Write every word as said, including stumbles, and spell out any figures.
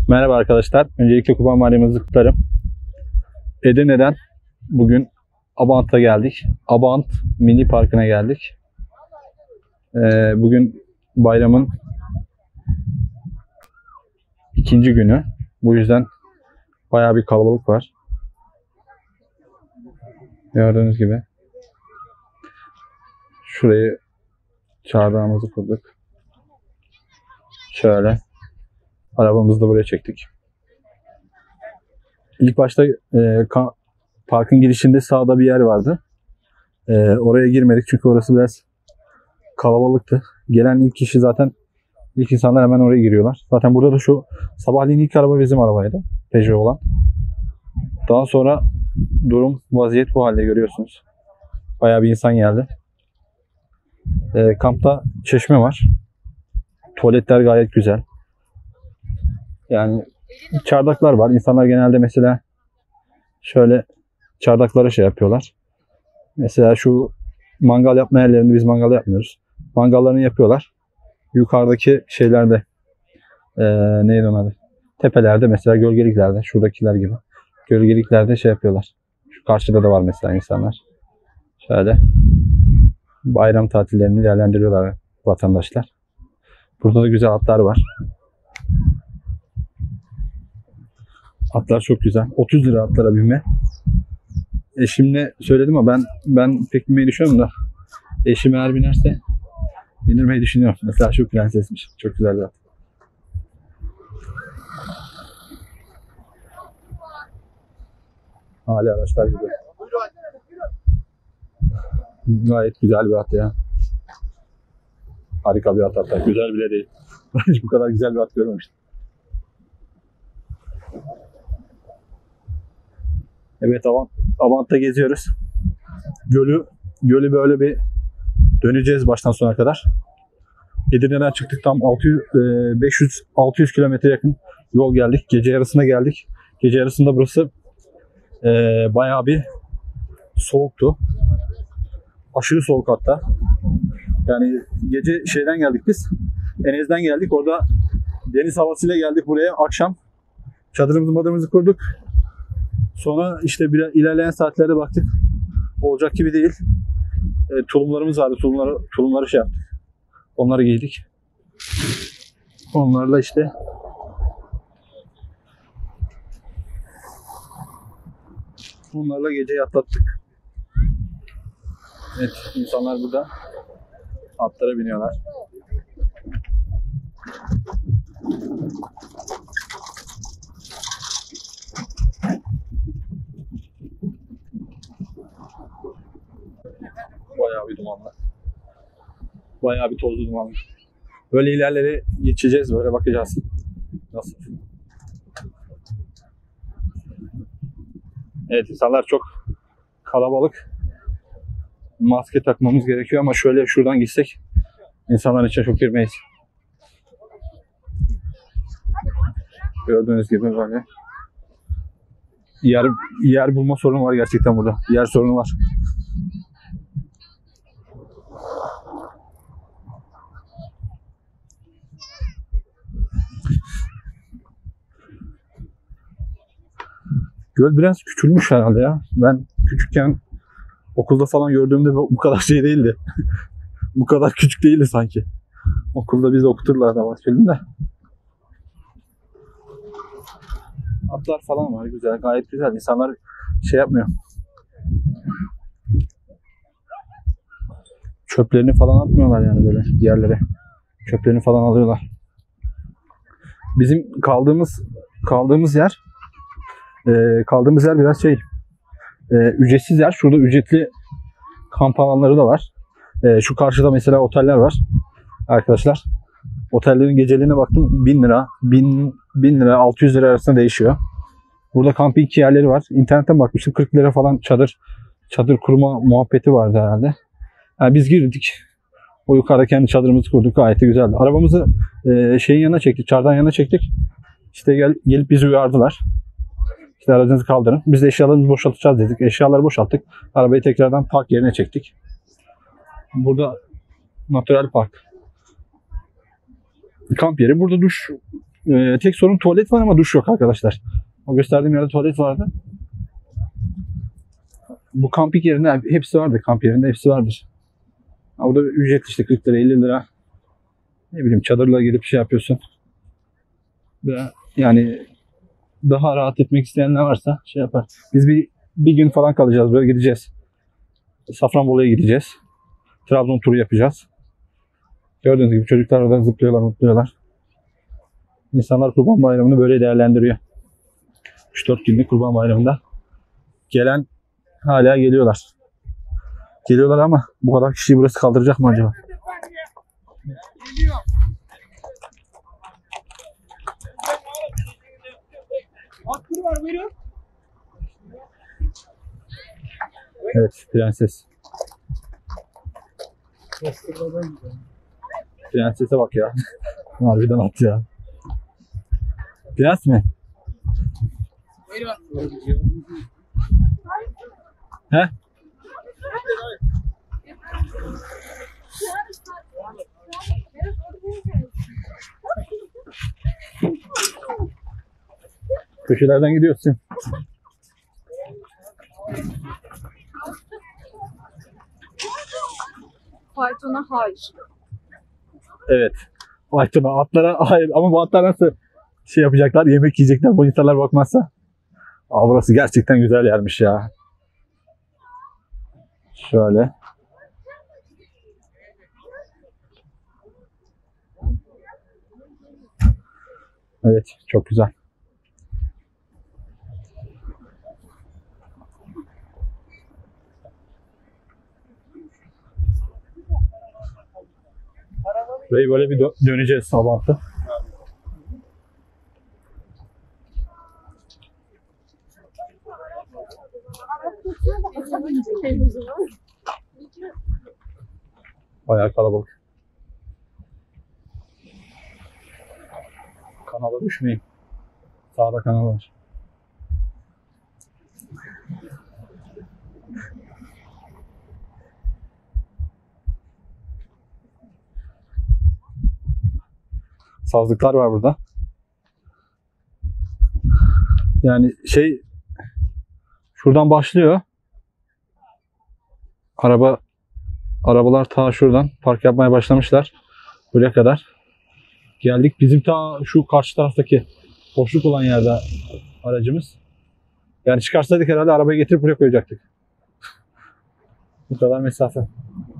Merhaba arkadaşlar. Öncelikle Kurban Bayramınızı kutlarım. Edirne'den bugün Abant'a geldik. Abant Milli Parkı'na geldik. Ee, bugün bayramın ikinci günü. Bu yüzden bayağı bir kalabalık var. Gördüğünüz gibi. Şurayı çardağımızı kurduk. Şöyle. Arabamızı da buraya çektik. İlk başta e, parkın girişinde sağda bir yer vardı. E, oraya girmedik çünkü orası biraz kalabalıktı. Gelen ilk kişi zaten, ilk insanlar hemen oraya giriyorlar. Zaten burada da şu sabahleyin ilk araba bizim arabaydı. Peugeot olan. Daha sonra durum, vaziyet bu halde görüyorsunuz. Bayağı bir insan geldi. E, kampta çeşme var. Tuvaletler gayet güzel. Yani çardaklar var. İnsanlar genelde mesela şöyle çardaklara şey yapıyorlar. Mesela şu mangal yapma yerlerinde biz mangal yapmıyoruz. Mangallarını yapıyorlar. Yukarıdaki şeylerde ee, neydi onun adı? Tepelerde mesela gölgeliklerde, şuradakiler gibi. Gölgeliklerde şey yapıyorlar. Şu karşıda da var mesela insanlar. Şöyle bayram tatillerini değerlendiriyorlar vatandaşlar. Burada da güzel atlar var. Atlar çok güzel. otuz lira atlara binme. Eşimle söyledim ama ben ben pek binmeyi düşünüyorum da eşim eğer binerse binirmeyi düşünüyorum. Mesela şu prensesmiş. Çok güzel bir at. Hala araçlar gidiyor. Gayet güzel bir at ya. Harika bir at hatta. Güzel bile değil. Hiç bu kadar güzel bir at görmemiştim. Evet, Avant, Avant'ta geziyoruz. Gölü, gölü böyle bir döneceğiz baştan sona kadar. Edirne'den çıktık, tam altı yüz, beş yüz altı yüz kilometre yakın yol geldik. Gece yarısına geldik. Gece yarısında burası e, bayağı bir soğuktu. Aşırı soğuk hatta. Yani gece şeyden geldik biz. Enez'den geldik. Orada deniz havasıyla geldik buraya. Akşam çadırımızı madırımızı kurduk. Sonra işte bir ilerleyen saatlerde baktık. Olacak gibi değil. E, tulumlarımız vardı. Tulumları, tulumları şey yaptık. Onları giydik. Onlarla işte onlarla geceyi atlattık. Evet, insanlar burada atlara biniyorlar. Bayağı bir dumanlı. Bayağı bir tozlu dumanlı. Böyle ilerleri geçeceğiz, böyle bakacağız. Nasıl? Evet, insanlar çok kalabalık. Maske takmamız gerekiyor ama şöyle şuradan gitsek insanların içine çok girmeyiz. Gördüğünüz gibi böyle. Yer, yer bulma sorunu var gerçekten burada. Yer sorunu var. Göl biraz küçülmüş herhalde ya. Ben küçükken okulda falan gördüğümde bu kadar şey değildi. Bu kadar küçük değildi sanki. Okulda bizi okuturlardı ama filmde. Atlar falan var, güzel, gayet güzel. İnsanlar şey yapmıyor. Çöplerini falan atmıyorlar yani böyle yerlere. Çöplerini falan alıyorlar. Bizim kaldığımız kaldığımız yer e, kaldığımız yer biraz şey e, ücretsiz yer. Şurada ücretli kamp alanları da var. E, şu karşıda mesela oteller var. Arkadaşlar, otellerin geceliğine baktım, bin lira, bin, bin lira, altı yüz lira arasında değişiyor. Burada camping yerleri var. İnternetten bakmıştım, kırk lira falan çadır çadır kurma muhabbeti vardı herhalde. Yani biz girdik. O yukarıda kendi çadırımızı kurduk. Gayet de güzeldi. Arabamızı e, şeyin yanına çektik. Çardağın yanına çektik. İşte gel, gelip bizi uyardılar. İşte aracınızı kaldırın. Biz de eşyalarımızı boşaltacağız dedik. Eşyaları boşalttık. Arabayı tekrardan park yerine çektik. Burada natural park. Kamp yeri. Burada duş Ee, tek sorun tuvalet var ama duş yok arkadaşlar. O gösterdiğim yerde tuvalet vardı. Bu kamping yerinde hepsi vardır. Kamp yerinde hepsi vardır. O da ücretli işte kırk lira elli lira. Ne bileyim çadırla girip şey yapıyorsun. Yani daha rahat etmek isteyenler varsa şey yapar. Biz bir bir gün falan kalacağız, böyle gideceğiz. Safranbolu'ya gideceğiz. Trabzon turu yapacağız. Gördüğünüz gibi çocuklar orada zıplıyorlar, mutluyorlar. İnsanlar Kurban Bayramı'nı böyle değerlendiriyor. üç dört günlük Kurban Bayramı'nda gelen hala geliyorlar. Geliyorlar ama bu kadar kişiyi burası kaldıracak mı acaba? Evet, prenses. Prensese bak ya. Harbiden at ya. Prens mi? He? Köşelerden gidiyorsun. Faytona hayır. Evet. Faytona atlara hayır ama bu atlar nasıl şey yapacaklar, yemek yiyecekler bu insanlar bakmazsa. Aa, burası gerçekten güzel yermiş ya. Şöyle. Evet, çok güzel. Burayı böyle bir dö- döneceğiz sabahta. Bayağı kalabalık. Kanala düşmeyin. Sağda kanal var. Sazlıklar var burada. Yani şey şuradan başlıyor. Araba arabalar ta şuradan park yapmaya başlamışlar. Buraya kadar geldik. Bizim ta şu karşı taraftaki boşluk olan yerde aracımız. Yani çıkarsaydık herhalde arabayı getirip buraya koyacaktık. Bu kadar mesafe.